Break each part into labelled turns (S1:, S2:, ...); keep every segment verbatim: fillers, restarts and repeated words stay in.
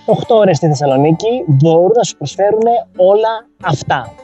S1: οκτώ ώρες στη Θεσσαλονίκη μπορούν να σου προσφέρουν όλα αυτά.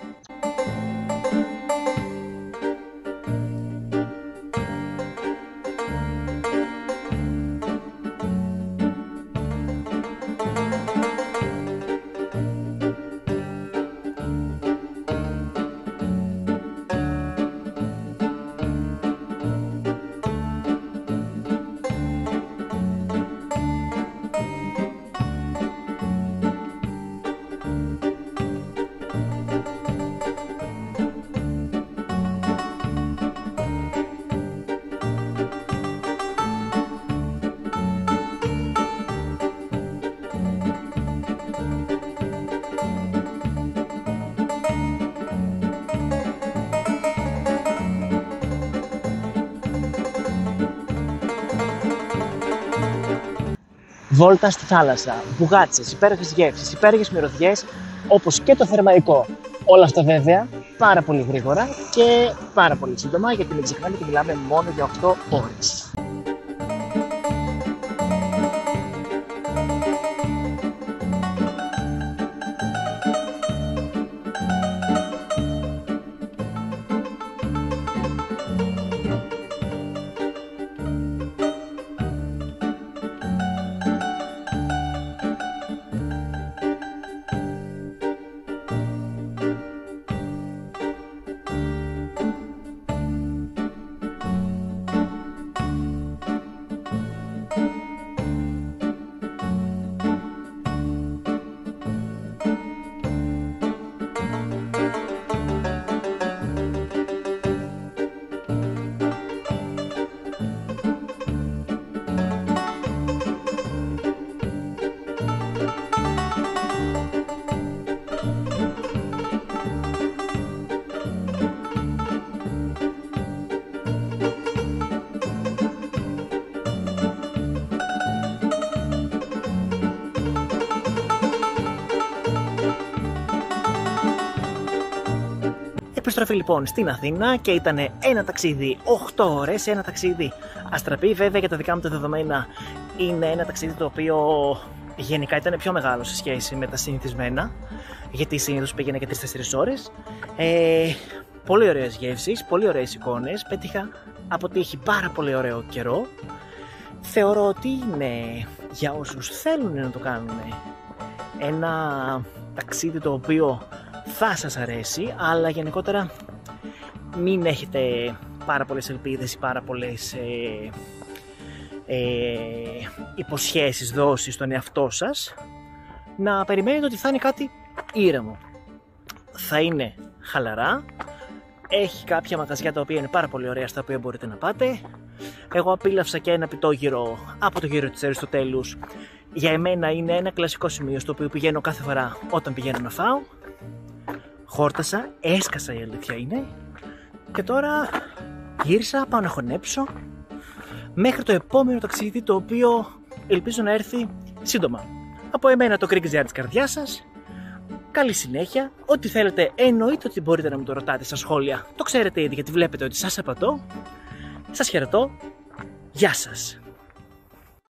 S1: Βόλτα στη θάλασσα, μπουγάτσες, υπέροχες γεύσεις, υπέροχες μυρωδιές, όπως και το θερμαϊκό. Όλα αυτά βέβαια πάρα πολύ γρήγορα και πάρα πολύ σύντομα, γιατί μην ξεχνάμε ότι μιλάμε μόνο για οκτώ ώρες. Επιστροφή λοιπόν στην Αθήνα και ήταν ένα ταξίδι οκτώ ώρες, ένα ταξίδι αστραπή. Βέβαια για τα δικά μου τα δεδομένα είναι ένα ταξίδι το οποίο γενικά ήταν πιο μεγάλο σε σχέση με τα συνηθισμένα, γιατί συνήθως πήγαινα και τις τέσσερις ώρες. Ε, πολύ ωραίες γεύσεις, πολύ ωραίες εικόνες, πέτυχα από τύχη πάρα πολύ ωραίο καιρό. Θεωρώ ότι είναι για όσους θέλουν να το κάνουν ένα ταξίδι το οποίο θα σας αρέσει, αλλά γενικότερα μην έχετε πάρα πολλές ελπίδες ή πάρα πολλές ε, ε, υποσχέσεις, δώσεις στον εαυτό σας. Να περιμένετε ότι θα είναι κάτι ήρεμο. Θα είναι χαλαρά, έχει κάποια μαγαζιά τα οποία είναι πάρα πολύ ωραία, στα οποία μπορείτε να πάτε. Εγώ απίλαυσα και ένα πιτόγυρο από το γύρο της Αριστοτέλους. Για εμένα είναι ένα κλασικό σημείο στο οποίο πηγαίνω κάθε φορά όταν πηγαίνω να φάω. Χόρτασα, έσκασα η αλήθεια είναι, και τώρα γύρισα, πάω να χωνέψω μέχρι το επόμενο ταξίδι, το οποίο ελπίζω να έρθει σύντομα. Από εμένα το Greek της καρδιάς σας, καλή συνέχεια, ό,τι θέλετε εννοείται ότι μπορείτε να μου το ρωτάτε στα σχόλια, το ξέρετε ήδη γιατί βλέπετε ότι σας απαντώ. Σας χαιρετώ, γεια σας.